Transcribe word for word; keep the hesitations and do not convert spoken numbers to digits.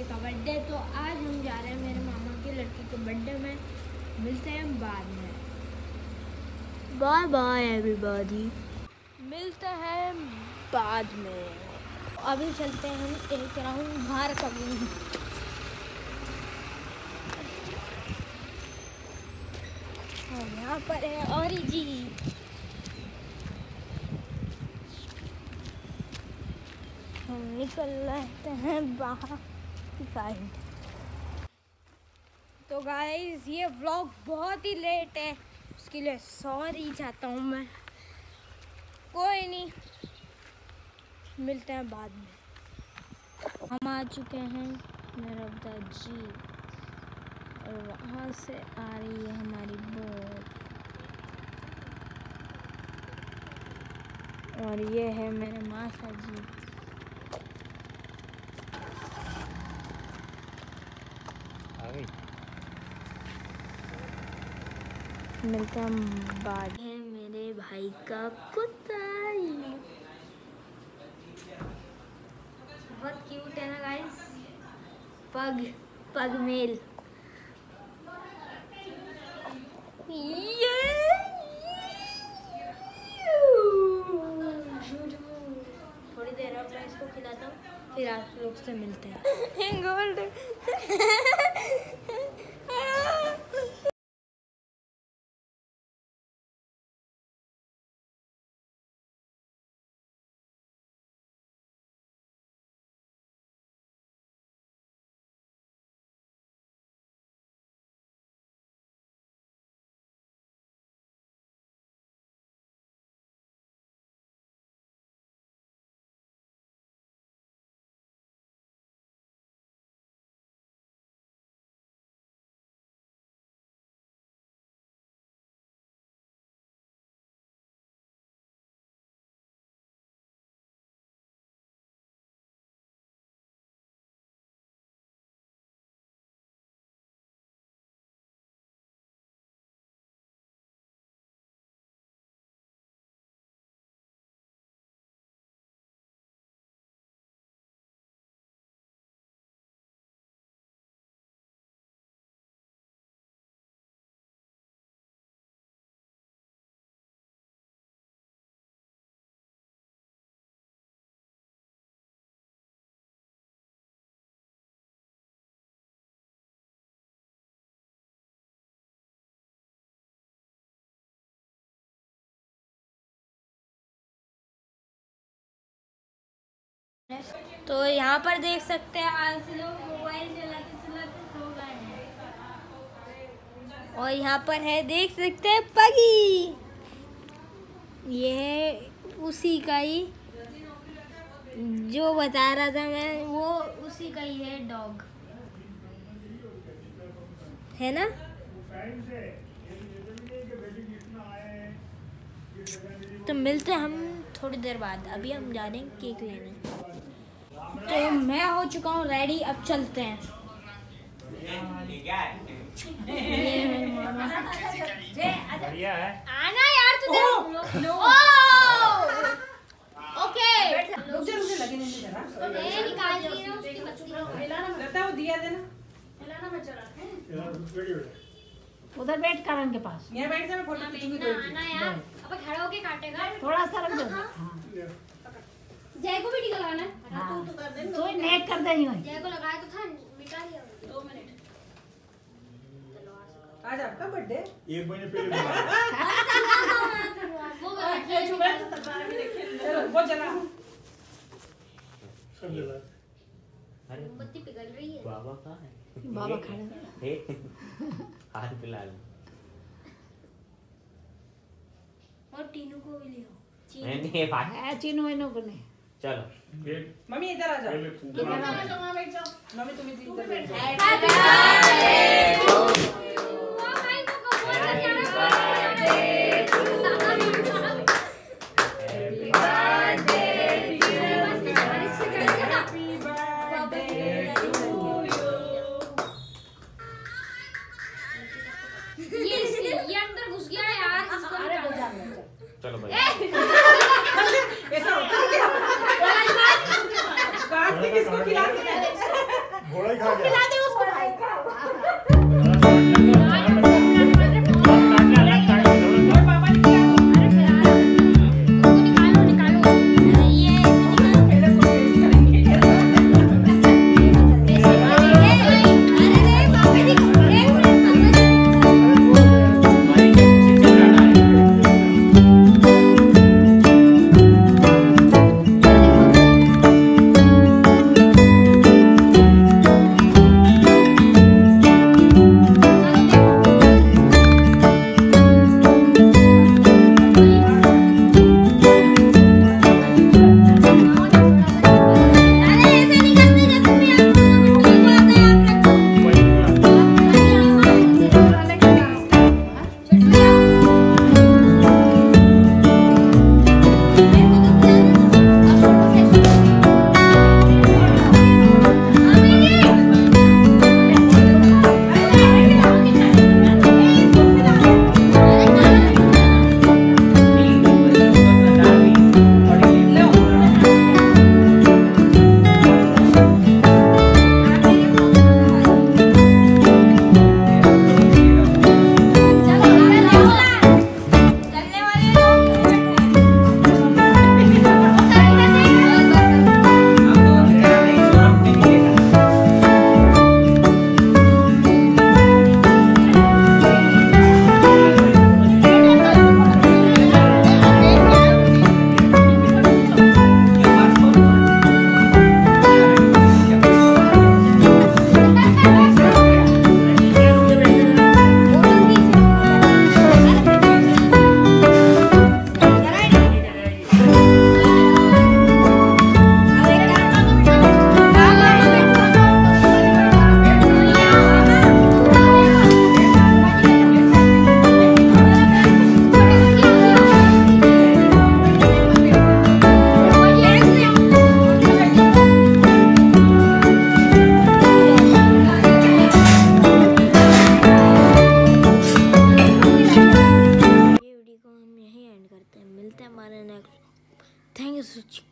का बर्थडे। तो आज हम जा रहे हैं मेरे मामा की लड़की के बर्थडे में। मिलते हैं बाद में। Bye bye everybody. मिलते हैं बाद में। अभी चलते हैं हम एक राउंड बाहर कभी। और यहाँ पर है औरी जी। हम निकल रहे हैं बाहर की साइड। तो गाइस ये व्लॉग बहुत ही लेट है, उसके लिए सॉरी चाहता हूँ मैं। कोई नहीं, मिलते हैं बाद में। हम आ चुके हैं नर्मदा जी और वहाँ से आ रही है हमारी बोट। और ये है मेरे मासा जी। मिलते हैं बाद है मेरे भाई का कुत्ता। बहुत क्यूट है ना गाइस। पग पग मेल। थोड़ी देर अब मैं इसको खिलाता हूँ, फिर आप लोग से मिलते हैं। गोल्ड तो यहाँ पर देख सकते हैं आज लोग मोबाइल चलाते चलाते सो गए हैं। और यहाँ पर है देख सकते हैं पगी। ये है उसी का ही जो बता रहा था मैं, वो उसी का ही है डॉग, है ना। तो मिलते हैं हम थोड़ी देर बाद। अभी हम जा रहे हैं केक लेने। तो मैं हो चुका हूँ रेडी, अब चलते हैं। ये मेरे मामा। बढ़िया है। आना यार तुझे। ओके। रुक जा रुक जा, लगे नहीं जरा। ये निकाल ली ना उसकी बच्ची। लगता है वो दिया देना। हिलाना मत जरा। उधर बैठ कारण के पास। यहाँ बैठ जा, मैं फोटो खींचूंगी कोई। आना यार। अब खड़ा होके काटेगा। थोड़ा सा रख दो। हां। जय को भी टीका लगाना है। हां तो कर दे। तो नेक कर देनी है। जय को लगाया तो था, मिटा दिया। दो मिनट। आज आपका बर्थडे। एक महीने पहले वो ये छुपा तो तकरार में देखिए। चलो वो जला। सब जला। अरे बत्ती पिघल रही है। बाबा कहाँ है? बाबा खड़े हैं। हाथ पिला लो। और टीनू को भी ले आओ। नहीं नहीं भाई। है चीनू इनो को नहीं। चलो। मम्मी इधर आ जाओ। इधर आ जाओ, वहां बैठ जाओ। मम्मी तुम इधर बैठ जाओ। Happy birthday to you. ओ भाई को को बोल birthday to you. Happy birthday to you. Happy birthday to you. ये ये अंदर घुस गया यार। इसको निकाल। चलो भाई। ऐसा होता है क्या? काट के किसको खिला के? घोड़ा ही थैंक यू सो मच।